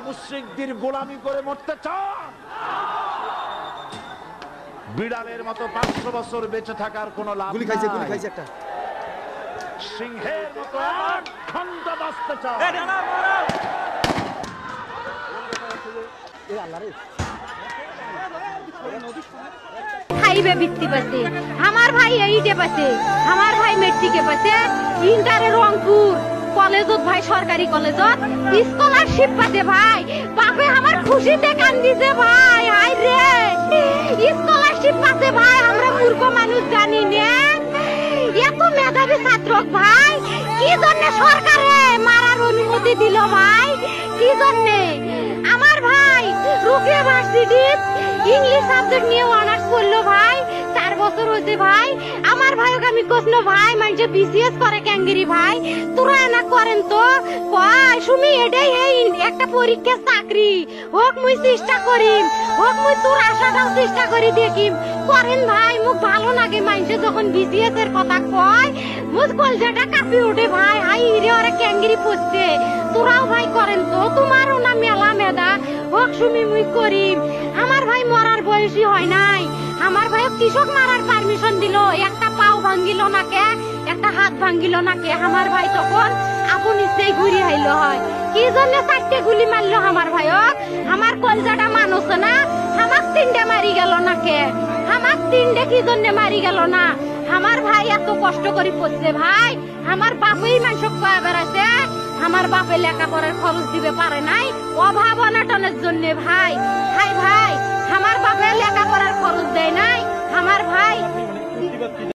মুশরিকদের গোলামি করে মরতে চান? বিড়ালের মতো 500 বছর বেঁচে থাকার কোনো লাভ নাই। গুলি খাইছে একটা। সিংহের মতো 1 ঘন্টা বাঁচতে চান। খাইবে বৃত্তি পাচ্ছে, আমার ভাই এইটে পাচ্ছে, আমার ভাই মেট্রিকে পাচ্ছে, ইন্টারে রংপুর কলেজত ভাই, সরকারি কলেজত স্কলারশিপ পাচ্ছে ভাই। বাপে আমার খুশিতে কান্দিছে ভাই। হাই রে, স্কলারশিপ পাচ্ছে ভাই। আমরা মূর্খ মানুষ জানি না এত মেধাবী ছাত্র ভাই কি জন্য সরকারে মারার অনুমতি দিল ভাই? কি জন্য? আমার ভাই রুকিয়া ভার্সিটি ইংলিশ সাবজেক্ট নিয়ে অনার্স করলো ভাই, 4 বছর হয়েছে ভাই। আমার ভাইকে আমি কইনো ভাই মানে বিসিএস করে ক্যাঙ্গেরি ভাই, তোরা না করেন তো কয় সুমি এটাই এই একটা পরীক্ষা চাকরি হোক, মুই চেষ্টা করিম, হোক মুই তোর আশাটাও চেষ্টা করি দেখিম। করেন ভাই, মুখ ভালো লাগে মানুষে যখন বিসিএস এর কথা কয়, মুখ কলজাটা কাঁপি ওঠে ভাই। হাই রে ওরা ক্যাঙ্গেরি পড়ছে, তোরাও ভাই করেন তো, তোমারও না মেলা মেধা, হোক সুমি মুই করিম। আমার ভাই মরার বয়সী হয় নাই, আমার ভাই কৃষক মারার পারমিশন দিল, একটা পাও ভাঙ্গিল না কে, একটা হাত ভাঙ্গিল না কে। আমার ভাই তখন আপন ইচ্ছেই ঘুরি আইলো হয়। কি জন্য 4টে গুলি মারলো আমার ভাইক? আমার কলজাটা মানুষ না, আমার 3টে মারি গেল না কে? আমার 3টে কি জন্য মারি গেল না? আমার ভাই এত কষ্ট করে পড়ছে ভাই, আমার বাপই মানুষ কয়ে বেড়াচ্ছে, আমার বাপে লেখাপড়ার খরচ দিবে পারে নাই, অভাব অনাটনের জন্য ভাই। হাই ভাই, আমার বাপে লেখাপড়ার খরচ দেয় নাই, আমার ভাই